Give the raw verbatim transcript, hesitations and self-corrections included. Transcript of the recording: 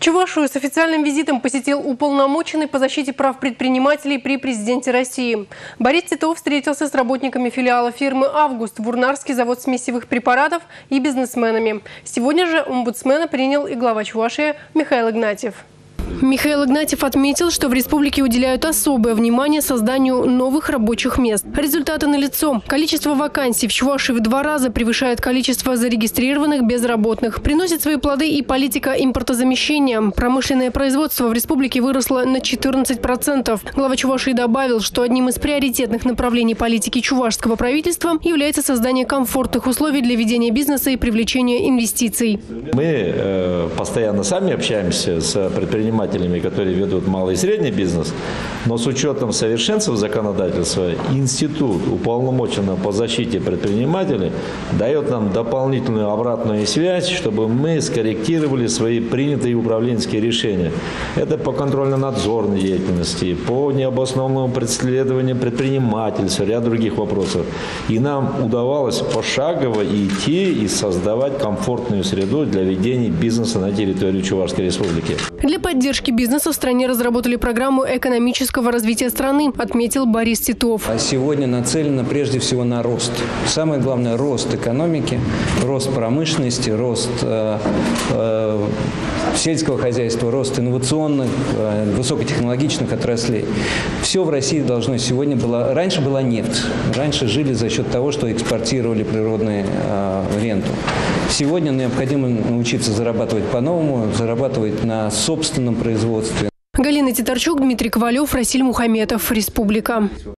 Чувашию с официальным визитом посетил уполномоченный по защите прав предпринимателей при президенте России. Борис Титов встретился с работниками филиала фирмы «Август», Вурнарский завод смесевых препаратов и бизнесменами. Сегодня же омбудсмена принял и глава Чувашии Михаил Игнатьев. Михаил Игнатьев отметил, что в республике уделяют особое внимание созданию новых рабочих мест. Результаты налицо. Количество вакансий в Чувашии в два раза превышает количество зарегистрированных безработных. Приносит свои плоды и политика импортозамещения. Промышленное производство в республике выросло на четырнадцать процентов. Глава Чувашии добавил, что одним из приоритетных направлений политики чувашского правительства является создание комфортных условий для ведения бизнеса и привлечения инвестиций. Мы э, постоянно сами общаемся с предпринимателями, которые ведут малый и средний бизнес, но с учетом совершенства законодательства институт уполномоченного по защите предпринимателей дает нам дополнительную обратную связь, чтобы мы скорректировали свои принятые управленческие решения. Это по контрольно-надзорной деятельности, по необоснованному преследованию предпринимательства, ряд других вопросов. И нам удавалось пошагово идти и создавать комфортную среду для ведения бизнеса на территории Чувашской республики. Для поддержки бизнеса в стране разработали программу экономического развития страны, отметил Борис Титов. А сегодня нацелено прежде всего на рост. Самое главное – рост экономики, рост промышленности, рост э, э, сельского хозяйства, рост инновационных, э, высокотехнологичных отраслей. Все в России должно сегодня было… Раньше была нефть. Раньше жили за счет того, что экспортировали природную э, ренту. Сегодня необходимо научиться зарабатывать по-новому, зарабатывать на собственном производстве. Галина Титарчук, Дмитрий Ковалев, Расиль Мухаметов. Республика.